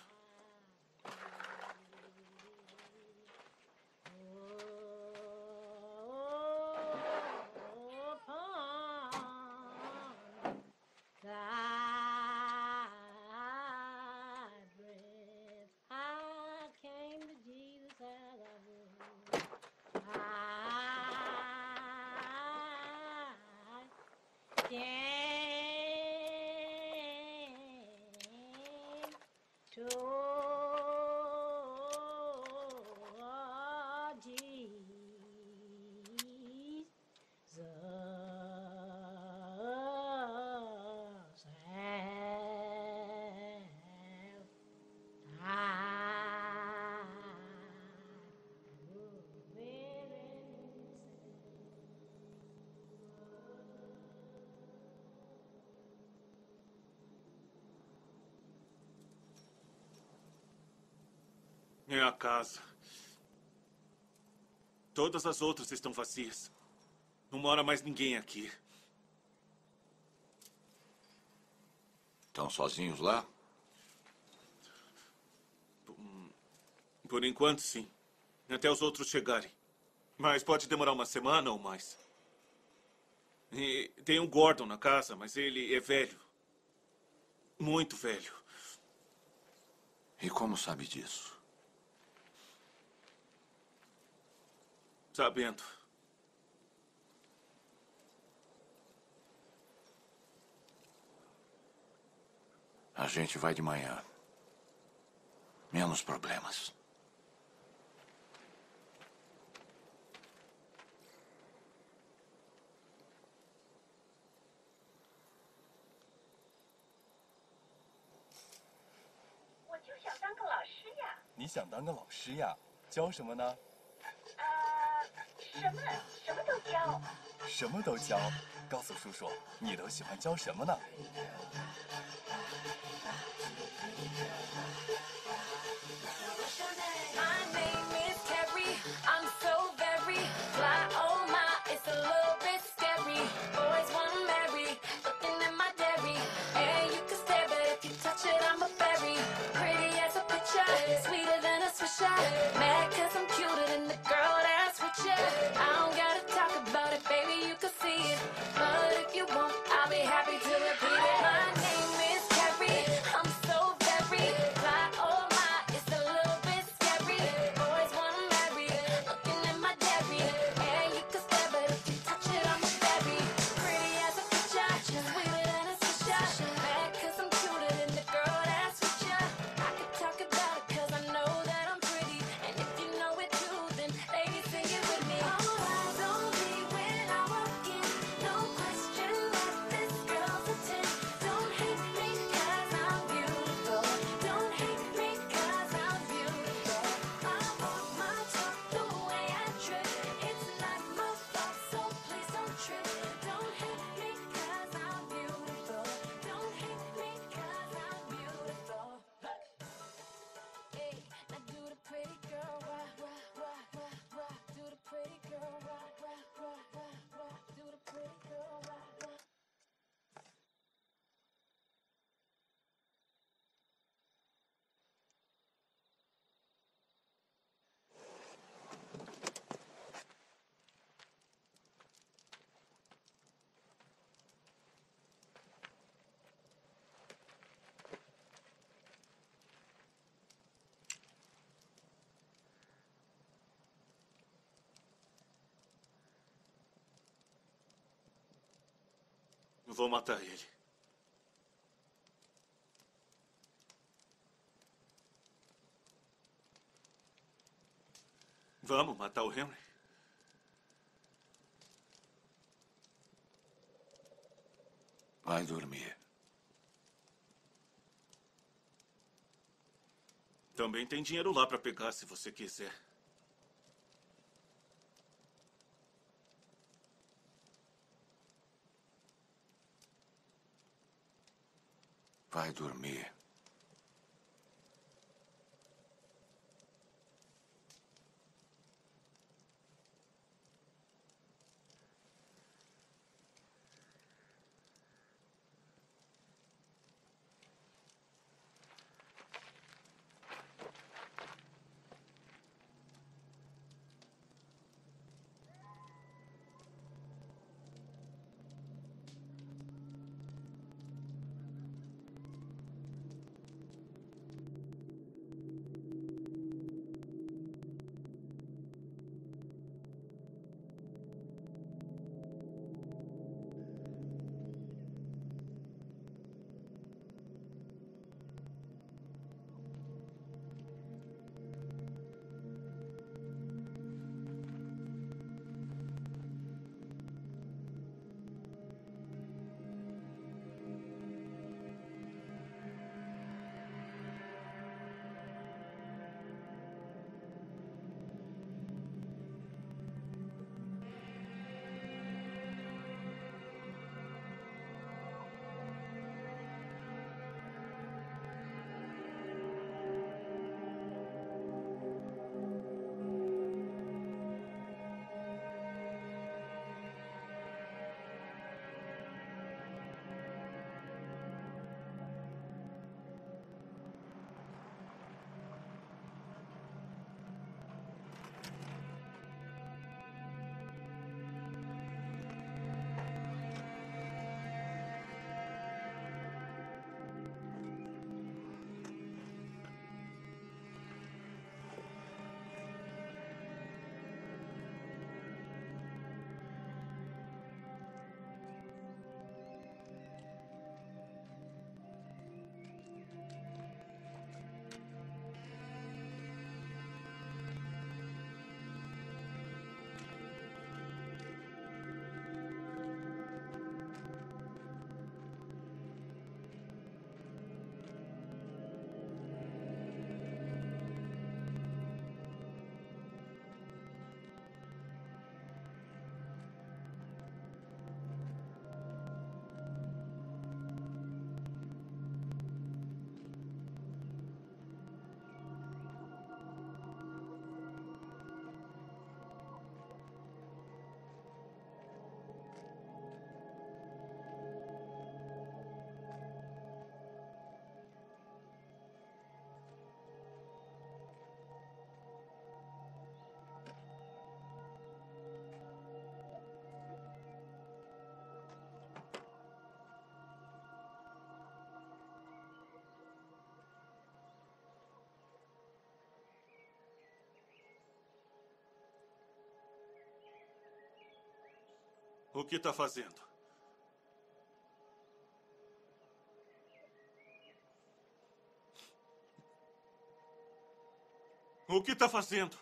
É a casa. Todas as outras estão vazias. Não mora mais ninguém aqui. Estão sozinhos lá? Por enquanto, sim. Até os outros chegarem. Mas pode demorar uma semana ou mais. E tem um Gordon na casa, mas ele é velho. Muito velho. E como sabe disso? Sabendo. A gente vai de manhã. Menos problemas. "你想当个老师呀？教什么呢？什么都教。什么都教？告诉叔叔，你都喜欢教什么呢？" My name is Terry. I'm so very fly. Oh my, it's a little bit scary. Boys wanna marry, looking at my dairy. Yeah, you can stare, but if you touch it, I'm a berry. Pretty as a picture, sweeter than a swisher. Mad 'cause I'm cuter than the girl that's with you. I don't gotta talk about it, baby, you can see it. But if you want, I'll be happy to repeat it. My name is Terry. I'm so very fly. Vou matar ele. Vamos matar o Henry? Vai dormir. Também tem dinheiro lá para pegar se você quiser. Vai dormir. O que está fazendo? O que está fazendo?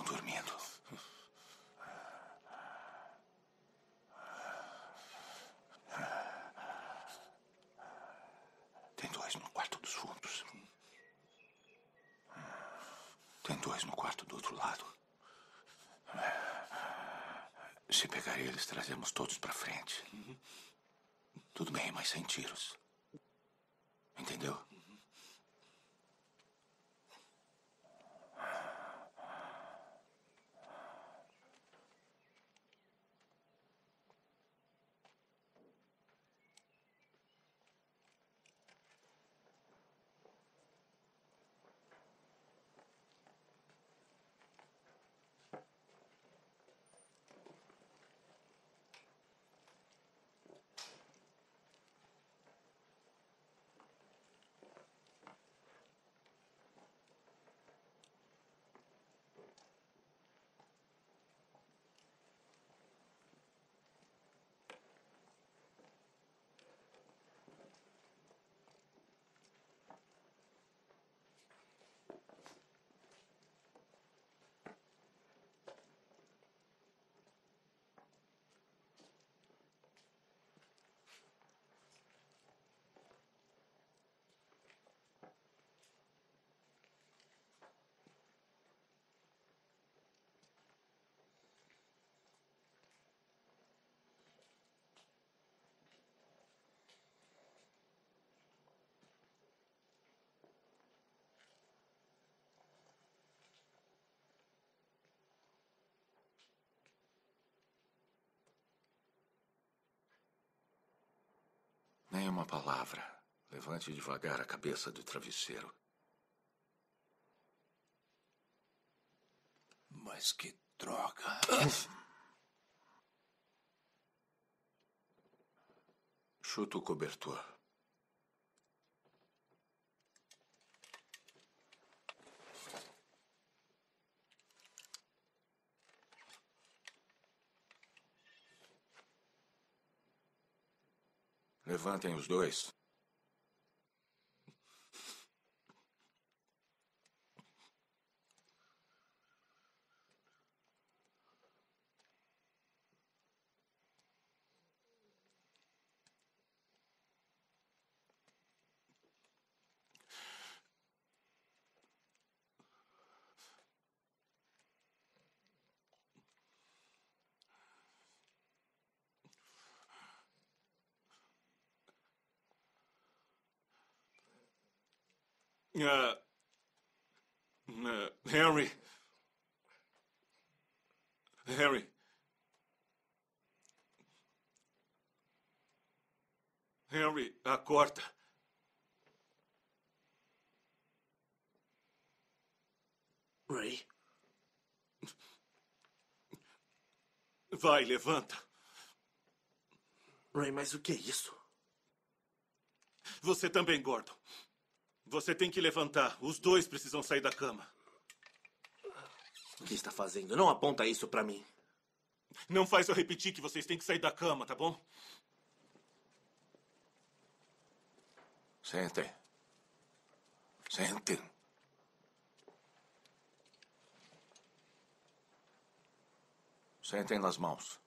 dormindo. Tem 2 no quarto dos fundos. Tem 2 no quarto do outro lado. Se pegar eles, trazemos todos pra frente. Tudo bem, mas sem tiros. Entendeu? Nenhuma palavra. Levante devagar a cabeça do travesseiro. Mas que droga. Chuta o cobertor. Levantem os 2. Henry. Henry. Henry, acorda. Ray? Vai, levanta. Ray, mas o que é isso? Você também, Gordon. Você tem que levantar. Os 2 precisam sair da cama. O que está fazendo? Não aponta isso pra mim. Não faz eu repetir que vocês têm que sair da cama, tá bom? Sentem. Sentem. Sentem nas mãos.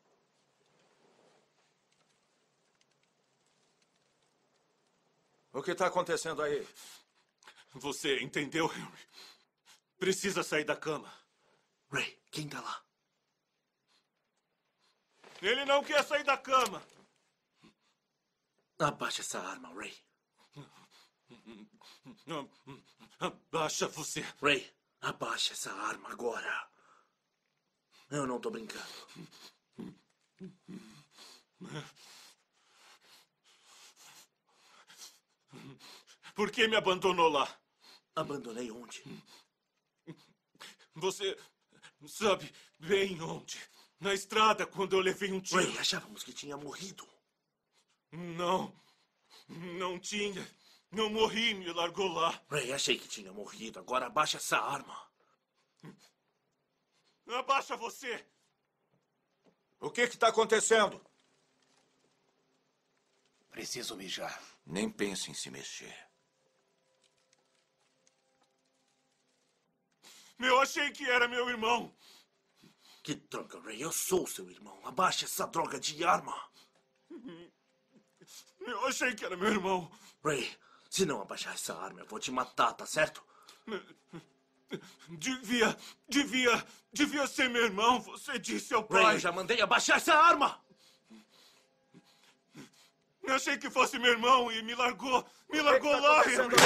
O que está acontecendo aí? Você entendeu, Henry? Precisa sair da cama. Ray, quem tá lá? Ele não quer sair da cama. Abaixa essa arma, Ray. Abaixa você. Ray, abaixa essa arma agora. Eu não tô brincando. Por que me abandonou lá? Abandonei onde? Você sabe bem onde. Na estrada, quando eu levei um tiro. Ray, achávamos que tinha morrido. Não. Não tinha. Não morri, me largou lá. Ray, achei que tinha morrido. Agora abaixa essa arma. Abaixa você. O que está acontecendo? Preciso mijar. Nem pense em se mexer. Eu achei que era meu irmão. Que droga, Ray. Eu sou seu irmão. Abaixa essa droga de arma. Eu achei que era meu irmão. Ray, se não abaixar essa arma, eu vou te matar, tá certo? Devia ser meu irmão. Você disse ao pai. Ray, eu já mandei abaixar essa arma. Eu achei que fosse meu irmão e me largou. Me largou lá, Henry.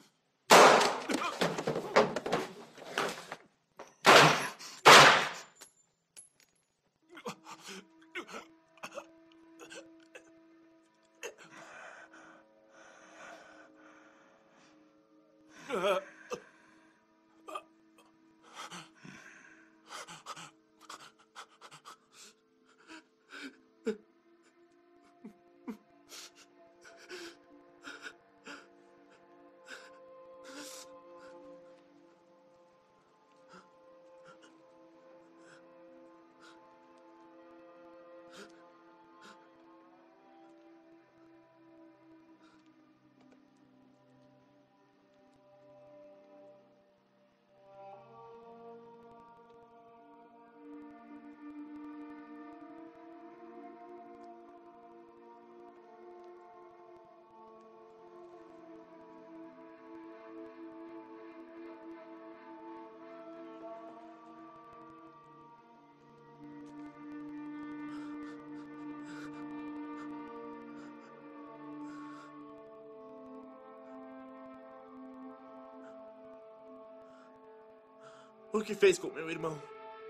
O que fez com meu irmão?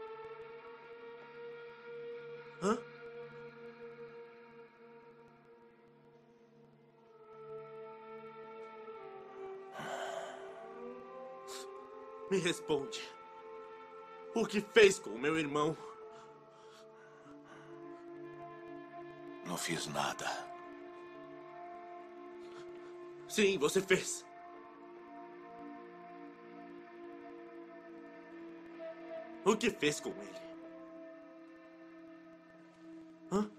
Hã? Me responde. O que fez com meu irmão? Não fiz nada. Sim, você fez. O que fez com ele? Hã?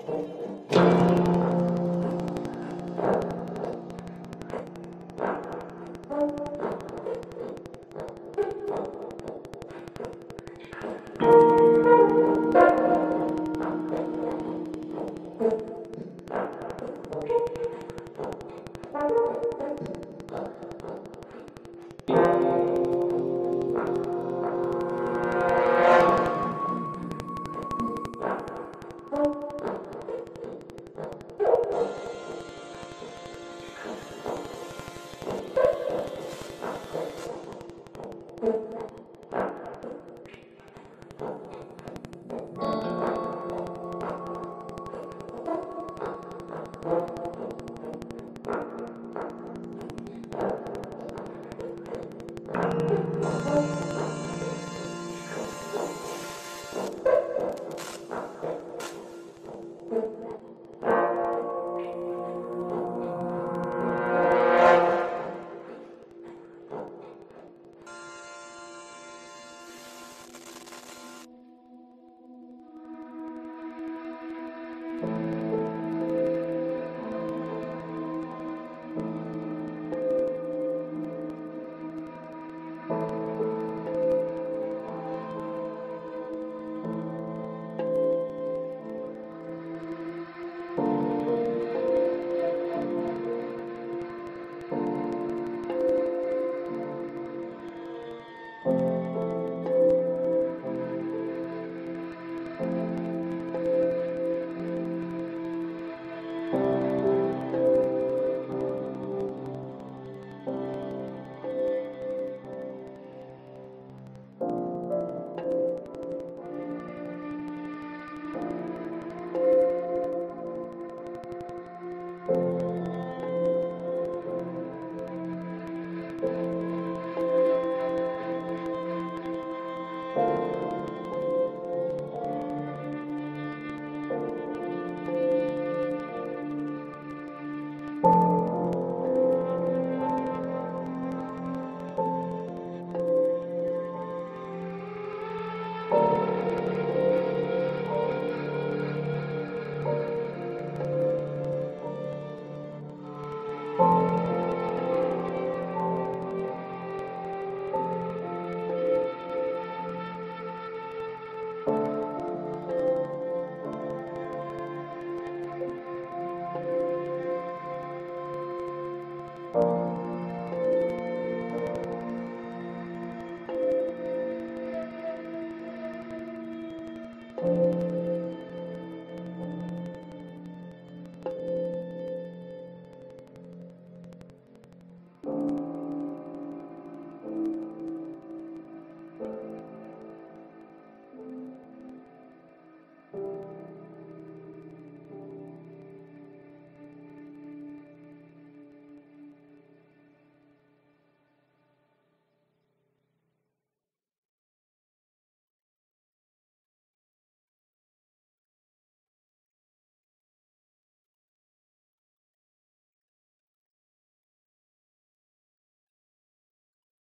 you.